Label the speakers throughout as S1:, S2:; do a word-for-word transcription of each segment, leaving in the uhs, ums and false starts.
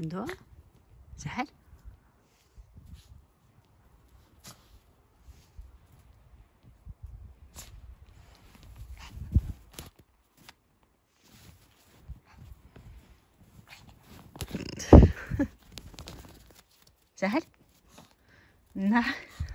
S1: Hendo, så här. Så här. Nej.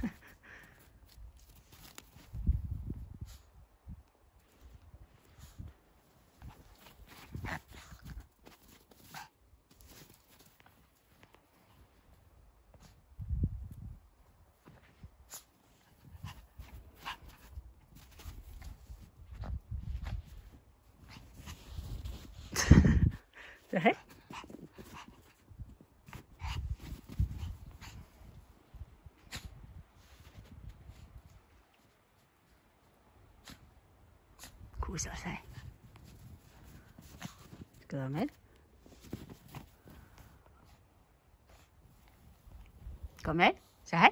S1: Så här. Kosar sig. Ska du ha med? Kom med. Så här.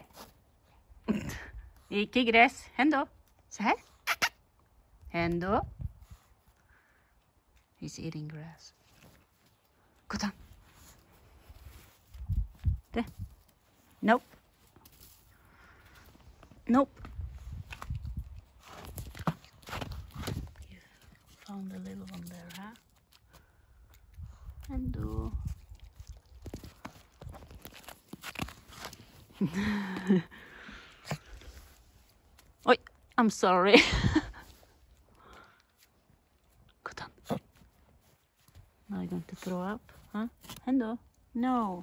S1: Ikke gräs. Hendo. Så här. Hendo. He's eating grass. Gå down. There. Nope. Nope. You found a little one there, huh? Hendo. Oi, I'm sorry. Go down. Now you're going to throw up, huh? Hendo? No.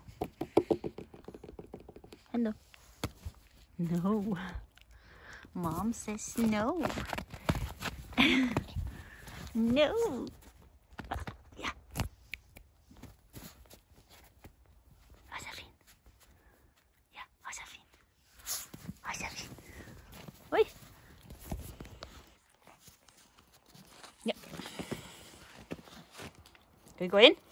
S1: Hendo? No. Mom says no. No. Yeah. Var så fin. Ja, var så fin. Var så fin. Oj. Ja. Ska vi gå in?